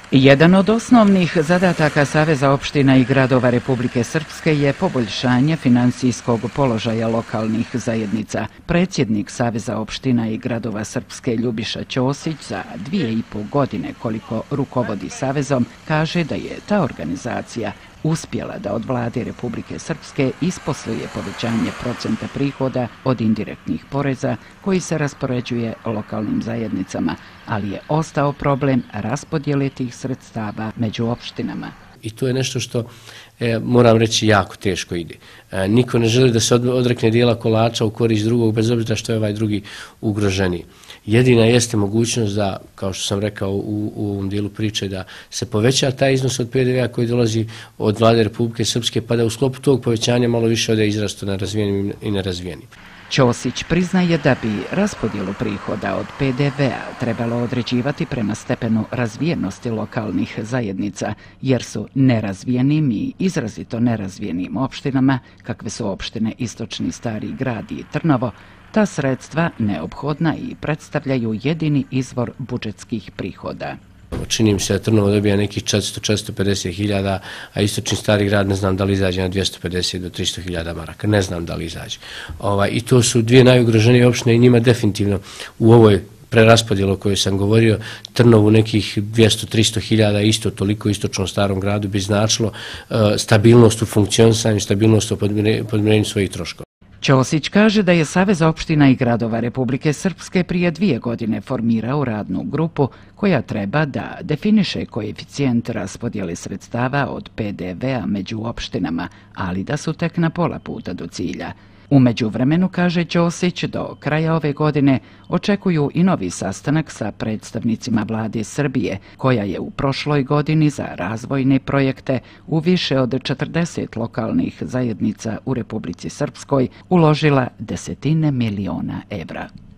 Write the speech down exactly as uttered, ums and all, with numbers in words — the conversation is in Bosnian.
Jedan od osnovnih zadataka Saveza opština i gradova Republike Srpske je poboljšanje finansijskog položaja lokalnih zajednica. Predsjednik Saveza opština i gradova Srpske Ljubiša Ćosić za dvije i pol godine koliko rukovodi Savezom kaže da je ta organizacija uspjela da od vlade Republike Srpske isposluje povećanje procenta prihoda od indirektnih poreza koji se raspoređuje lokalnim zajednicama, ali je ostao problem raspodjele tih sredstava među opštinama. I to je nešto što, e, moram reći, jako teško ide. E, niko ne želi da se odrekne dijela kolača u korist drugog, bez obzira što je ovaj drugi ugroženiji. Jedina jeste mogućnost da, kao što sam rekao u, u ovom dijelu priče, da se poveća taj iznos od P D V-a koji dolazi od vlade Republike Srpske, pa da u sklopu tog povećanja malo više ode izrastu na razvijenim i nerazvijenim. Ćosić priznaje da bi raspodjelu prihoda od P D V-a trebalo određivati prema stepenu razvijenosti lokalnih zajednica, jer su nerazvijenim i izrazito nerazvijenim opštinama, kakve su opštine Istočni Stari Grad i Trnovo, ta sredstva neophodna i predstavljaju jedini izvor budžetskih prihoda. Čini mi se da Trnovo dobija nekih četiristo do četiristo pedeset hiljada, a Istočni Stari Grad ne znam da li izađe na dvjesto pedeset do tristo hiljada maraka. Ne znam da li izađe. Ovaj, I to su dvije najugroženije opštine i njima definitivno u ovoj preraspodjelu o kojoj sam govorio, Trnovu nekih dvjesto do tristo hiljada, isto toliko Istočnom Starom Gradu bi značilo uh, stabilnost u funkcionisanju, stabilnost u podmirenju svojih troškova. Ćosić kaže da je Savez opština i gradova Republike Srpske prije dvije godine formirao radnu grupu koja treba da definiše koeficijent raspodjele sredstava od P D V-a među opštinama, ali da su tek na pola puta do cilja. U međuvremenu, kaže Ćosić, do kraja ove godine očekuju i novi sastanak sa predstavnicima vlade Srbije, koja je u prošloj godini za razvojne projekte u više od četrdeset lokalnih zajednica u Republici Srpskoj uložila desetine miliona evra.